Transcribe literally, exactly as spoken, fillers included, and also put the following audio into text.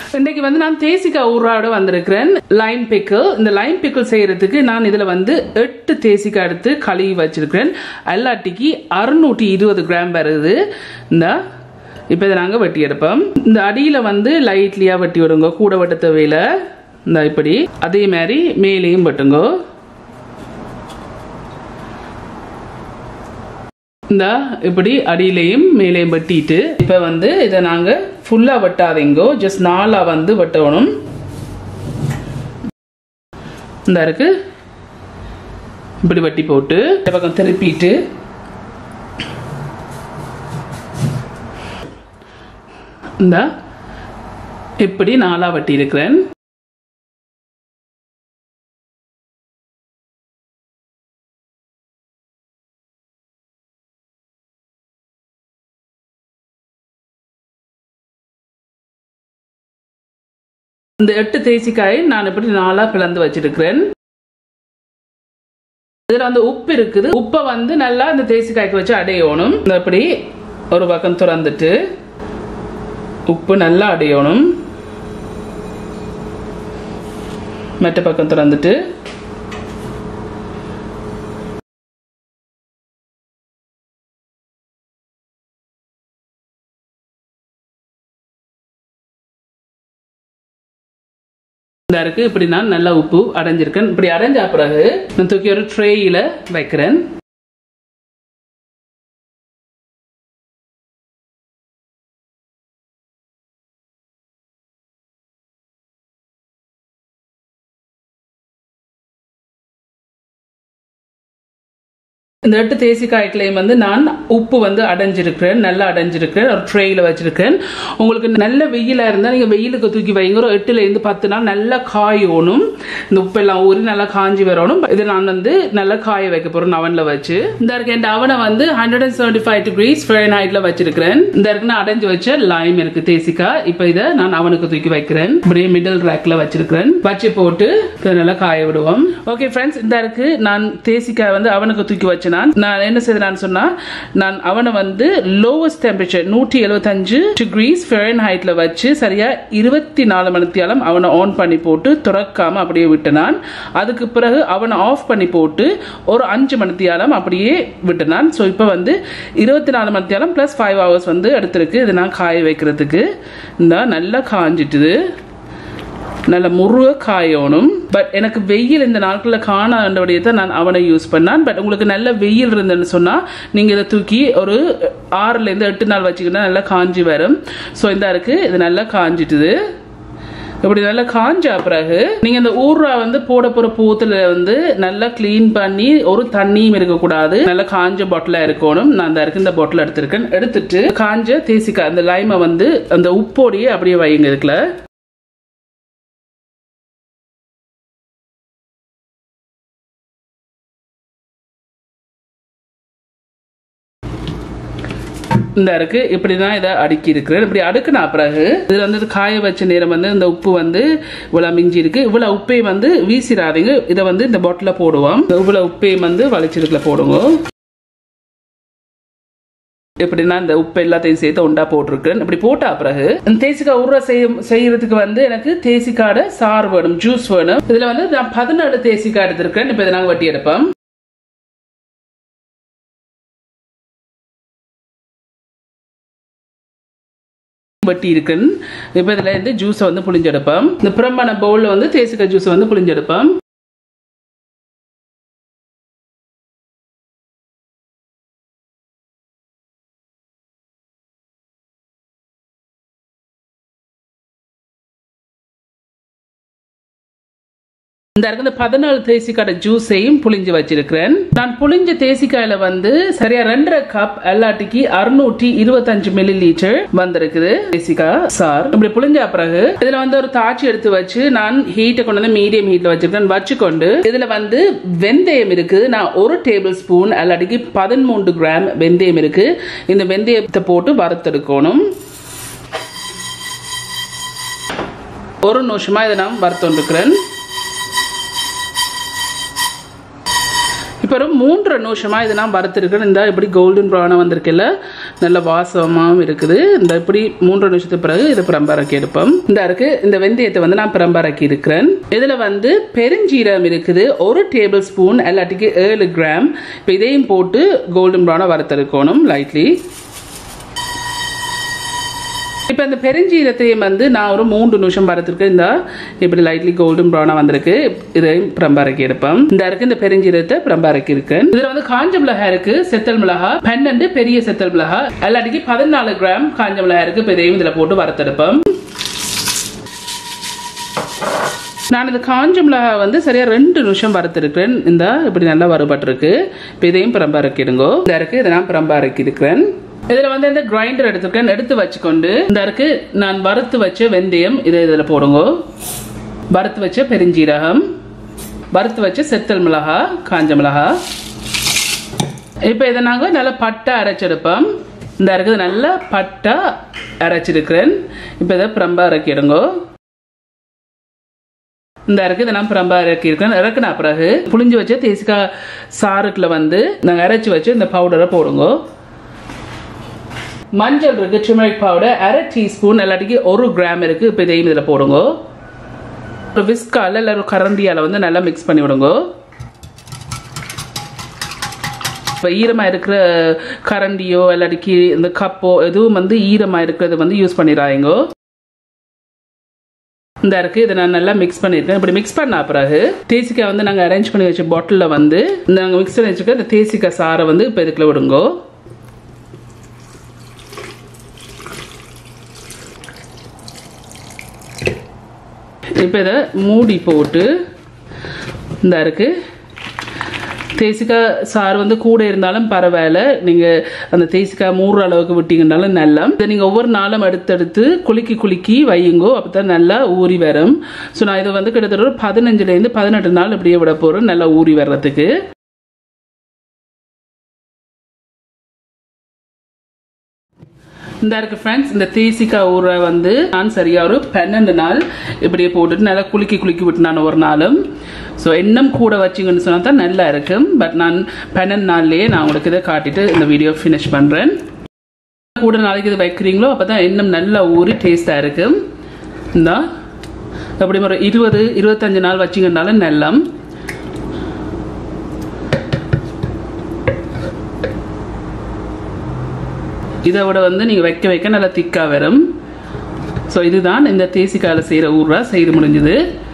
இன்னைக்கு வந்து நான் தேசிக்காய் ஊறாவோட வந்திருக்கிறேன். Lime pickle. இந்த லைம் பிக்கிள் செய்யறதுக்கு நான் இதுல வந்து எட்டு தேசிக்காய் எடுத்து கழுவி வச்சிருக்கிறேன். எல்லாட்டிக்கு அறுநூற்றி இருபது கிராம் வருது. இந்த இப்போ இதை நாங்கள் வெட்டி எடுப்போம். இந்த அடியில் வந்து லைட்லியா வெட்டி விடுங்க, கூட வெட்ட தேவையில்லை. இந்த இப்படி அதே மாதிரி மேலேயும் வெட்டுங்க. இந்த இப்படி அடியிலையும் மேலேயும் வெட்டிட்டு இப்போ வந்து இதை நாங்கள் ஃபுல்லாக வெட்டாதீங்கோ, ஜஸ்ட் நாலாக வந்து வெட்டணும். இந்த இருக்கு இப்படி வெட்டி போட்டு இந்த பக்கம் திருப்பிட்டு இந்த இப்படி நாலாக வெட்டி இருக்கிறேன். இந்த எட்டு தேசிக்காயை நான் இப்படி நாலா பிளந்து வச்சிருக்கிறேன். இதுல வந்து உப்பு இருக்குது. உப்பை வந்து நல்லா இந்த தேசிக்காய்க்கு வச்சு அடையணும். இந்த இப்படி ஒரு பக்கம் திறந்துட்டு உப்பு நல்லா அடையணும். மற்ற பக்கம் திறந்துட்டு இந்த இருக்கு இப்படி நான் நல்லா உப்பு அடைஞ்சிருக்கேன். இப்படி அடைஞ்ச பிறகு நான் தூக்கி ஒரு ட்ரேயில வைக்கிறேன். இந்த எட்டு தேசிக்காய்களையும் வந்து நான் உப்பு வந்து அடைஞ்சிருக்கிறேன், நல்லா அடைஞ்சிருக்கிறேன். ஒரு ட்ரேயில் வச்சிருக்கேன். உங்களுக்கு நல்ல வெயிலாக இருந்தால் நீங்கள் வெயிலுக்கு தூக்கி வைங்க. ஒரு எட்டுலேருந்து பத்து நாள் நல்லா காயணும். இந்த உப்பெல்லாம் ஊறி நல்லா காஞ்சி வரணும். இதை நான் வந்து நல்லா காய வைக்க போகிறேன் அவனில் வச்சு. இந்த இருக்க இந்த அவனை வந்து hundred and seventy five degrees ஃபாரன்ஹைட்ல வச்சிருக்கிறேன். இந்த இருக்கு நான் அடைஞ்சு வச்ச லைம் இருக்கு தேசிக்காய். இப்போ இதை நான் அவனுக்கு தூக்கி வைக்கிறேன். இப்படியே மிடில் ரேக்ல வச்சிருக்கிறேன். வச்சு போட்டு நல்லா காய விடுவோம். ஓகே ஃப்ரெண்ட்ஸ், இந்த இருக்கு நான் தேசிக்காய் வந்து அவனுக்கு தூக்கி வச்சேன். நான் என்ன செய்தேன் சொன்னா, நான் அவனை வந்து லோவஸ்ட் டெம்பரேச்சர் நூற்றி எழுபத்தஞ்சு டிகிரிஸ் ஃபாரன்ஹைட்ல வச்சு சரியா இருபத்தி நாலு மணித்தியாலம் அவனை ஆன் பண்ணி போட்டு துறக்காம அப்படியே விட்டனான். அதுக்கு பிறகு அவனை ஆஃப் பண்ணி போட்டு ஒரு அஞ்சு மணித்தியாலம் அப்படியே விட்டனான். ஸோ இப்போ வந்து இருபத்தி நாலு மணித்தியாலம் பிளஸ் ஃபைவ் ஹவர்ஸ் வந்து எடுத்திருக்கு. இதை நான் காய வைக்கிறதுக்கு. இந்த நல்லா காஞ்சிட்டுது, நல்ல முருக காயணும். பட் எனக்கு வெயில் இந்த நாட்களில் காணாண்டபடியே தான் நான் அவனை யூஸ் பண்ணான். பட் உங்களுக்கு நல்ல வெயில் இருந்ததுன்னு சொன்னால் நீங்கள் இதை தூக்கி ஒரு ஆறுலேருந்து எட்டு நாள் வச்சுக்கிட்டா நல்லா காஞ்சி வரும். ஸோ இந்த இருக்கு இது நல்லா காஞ்சிட்டுது. இப்படி நல்லா காஞ்ச பிறகு நீங்கள் இந்த ஊர்ரா வந்து போட போகிற பூத்தில் வந்து நல்லா க்ளீன் பண்ணி ஒரு தண்ணியும் இருக்கக்கூடாது, நல்லா காஞ்ச பாட்டிலாக இருக்கணும். நான் அந்த இருக்கு இந்த பாட்டில் எடுத்திருக்கேன். எடுத்துட்டு காஞ்ச தேசிக்காய் அந்த லைமை வந்து அந்த உப்போடையே அப்படியே வைங்க இதுக்குள்ள. இந்த இருக்கு இப்படிதான் இதை அடுக்கி இருக்கிறேன். இப்படி அடுக்குனா பிறகு இதுல வந்து காய வச்ச நேரம் வந்து இந்த உப்பு வந்து இவ்வளவு மிஞ்சி இருக்கு. இவ்வளவு உப்பையும் வந்து வீசிடாதீங்க. இதை வந்து இந்த பாட்டில போடுவோம். இவ்வளவு உப்பையும் வந்து வளைச்சிருக்குல போடுங்க. இப்படின்னா இந்த உப்பு எல்லாத்தையும் சேர்த்து உண்டா போட்டிருக்கேன். இப்படி போட்டா பிறகு இந்த தேசிக்காய் ஊற செய்யறதுக்கு வந்து எனக்கு தேசிக்காட சாறு வேணும், ஜூஸ் வேணும். இதுல வந்து நான் பதினேழு தேசிக்காய் எடுத்திருக்கேன். இப்ப இதை நாங்க வட்டி எடுப்போம். வட்டி இருக்குன்னு இப்போ இதில் இருந்து ஜூஸை வந்து புளிஞ்செடுப்போம். இந்த புறம்பான பவுலில் வந்து தேசிக்காய் ஜூஸை வந்து புளிஞ்செடுப்போம். இந்த இருக்கு பதினாலு தேசிக்காய் ஜூஸையும் புளிஞ்சு வச்சிருக்கிறேன். நான் புளிஞ்ச தேசிக்காயில வந்து சரியா ரெண்டரை கப் எல்லாட்டிக்கு அறுநூற்றி இருபத்தஞ்சு மில்லி லிட்டர் வந்திருக்குது தேசிக்காய் சார். இப்படி புளிஞ்ச பிறகு இதுல வந்து ஒரு தாச்சி எடுத்து வச்சு நான் ஹீட்டை கொண்டு வந்து மீடியம் ஹீட்ல வச்சிருக்கேன். வச்சுக்கொண்டு இதுல வந்து வெந்தயம் இருக்கு. நான் ஒரு டேபிள் ஸ்பூன் எல்லாட்டிக்கு பதிமூன்று கிராம் வெந்தயம் இருக்கு. இந்த வெந்தயத்தை போட்டு வறுத்தெடுக்கணும். ஒரு நிமிஷமா இதை நான் வறுத்துருக்கிறேன். இப்போ ஒரு மூன்றரை நிமிஷமா இதை நான் வறுத்துருக்கேன். இந்த இப்படி கோல்டன் ப்ரௌனாக வந்திருக்குல்ல, நல்ல வாசமாகவும் இருக்குது. இந்த இப்படி மூன்று நிமிஷத்துக்கு பிறகு இதை பிரம்பாரக்கி எடுப்போம். இந்த இருக்கு இந்த வெந்தயத்தை வந்து நான் பிரம்பாரக்கி இருக்கிறேன். இதுல வந்து பெருஞ்சீரகம் இருக்குது ஒரு டேபிள் ஸ்பூன், எல்லாத்துக்கு ஏழு கிராம். இப்போ இதையும் போட்டு கோல்டன் ப்ரௌனா வறுத்தெடுக்கணும் லைட்லி. இப்போ இந்த பெருஞ்சீரத்தையும் வந்து நான் ஒரு மூன்று நிமிஷம் வறுத்துருக்கேன். இந்த இப்படி லைட்லி கோல்டன் ப்ரௌனா வந்திருக்கு. இதையும் பிரம்பாரக்கி எடுப்போம். இந்த இருக்கு இந்த பெருஞ்சீரத்தை பிரம்பாரக்கி இருக்கு. இதுல வந்து காஞ்ச மிளகாய் இருக்கு, செத்தல் மிளகாய் பன்னெண்டு பெரிய செத்தல் மிளகாய், எல்லாத்துக்கு பதினாலு கிராம் காஞ்ச மிளகாய் இருக்கு. இப்போ இதையும் இதுல போட்டு வறுத்தெடுப்போம். நான் இந்த காஞ்ச மிளகாய் வந்து சரியா ரெண்டு நிமிஷம் வறுத்திருக்கிறேன். இந்த இப்படி நல்லா வறுபட்டிருக்கு. இப்போ இதையும் பிரம்பாரக்கி எடுங்கோ. இந்த இருக்கு இதை நான் பிரம்பாரக்கி இருக்கிறேன். இதுல வந்து இந்த கிரைண்டர் எடுத்துருக்கேன். எடுத்து வச்சுக்கொண்டு இந்த இருக்கு நான் வறுத்து வச்ச வெந்தயம் இதை இதுல போடுங்க. வறுத்து வச்ச பெருஞ்சீரகம், வறுத்து வச்ச செத்தல் மிளகாய், காஞ்ச மிளகாய். இப்போ இதை நாங்கள் நல்லா பட்டை அரைச்செடுப்போம். இந்த இருக்குது நல்லா பட்டை அரைச்சிருக்கிறேன். இப்போ இதை பிரம்பாரக்கி எடுங்க. இந்த இருக்கு இதை நான் பிரம்பாரக்கி இருக்கேன். இறக்குனா பிறகு புளிஞ்சு வச்ச தேசிக்காய் சாறுக்குள்ள வந்து நாங்கள் அரைச்சி வச்சு இந்த பவுடரை போடுங்க. மஞ்சள் இருக்கு, டர்மரிக் பவுடர் அரை டீஸ்பூன், எல்லாத்துக்கு ஒரு கிராம் இருக்கு. இப்போ இதையும் இதில் போடுங்க. ஒரு விஸ்கால இல்லை ஒரு கரண்டியால் வந்து நல்லா மிக்ஸ் பண்ணி விடுங்க. இப்போ ஈரமாக இருக்கிற கரண்டியோ இல்லாட்டிக்கு இந்த கப்போ எதுவும் வந்து ஈரமாக இருக்கிறது வந்து யூஸ் பண்ணிடுறாங்க. இந்த இருக்கு இதை நான் நல்லா மிக்ஸ் பண்ணியிருக்கேன். இப்படி மிக்ஸ் பண்ண பிறகு தேசிக்காய் வந்து நாங்கள் அரேஞ்ச் பண்ணி வச்ச பாட்டிலில் வந்து நாங்கள் மிக்ஸ் பண்ணி வச்சுருக்க இந்த தேசிக்காய் சாரை வந்து இப்போ இதுக்குள்ள விடுங்க. இப்போ இதை மூடி போட்டு இந்த இருக்கு தேசிக்காய் சாறு வந்து கூட இருந்தாலும் பரவாயில்ல, நீங்கள் அந்த தேசிக்காய் மூடுற அளவுக்கு விட்டீங்கன்னாலும் நல்லா. இதை நீங்கள் ஒவ்வொரு நாளும் அடுத்தடுத்து குலுக்கி குலுக்கி வையுங்கோ, அப்போ தான் நல்லா ஊறி வரும். ஸோ நான் இதை வந்து கிட்டத்தட்ட ஒரு பதினஞ்சுலேருந்து பதினெட்டு நாள் இப்படியே விட போகிறேன் நல்லா ஊறி வர்றதுக்கு. இந்த இருக்கு ஃப்ரெண்ட்ஸ் இந்த தேசிக்காய் ஊற வந்து நான் சரியா ஒரு பன்னெண்டு நாள் இப்படியே போட்டுட்டு நல்லா குலுக்கி குலுக்கி விட்டு நான் ஒரு நாளும். ஸோ இன்னும் கூட வச்சிங்கன்னு சொன்னால் தான் நல்லா இருக்கும். பட் நான் பன்னெண்டு நாள்லேயே நான் உங்களுக்கு இதை காட்டிட்டு இந்த வீடியோ ஃபினிஷ் பண்ணுறேன். கூட நாளைக்கு இது வைக்கிறீங்களோ அப்போ தான் இன்னும் நல்லா ஊறி டேஸ்ட்டாக இருக்கும். இந்த அப்படி ஒரு இருபது இருபத்தஞ்சு நாள் வச்சிங்கன்னாலும் நல்லா. இதை விட வந்து நீங்கள் வைக்க வைக்க நல்லா திக்காக வரும். ஸோ இதுதான் இந்த தேசிக்காயில் செய்கிற ஊறுகாய் செய்து முடிஞ்சுது.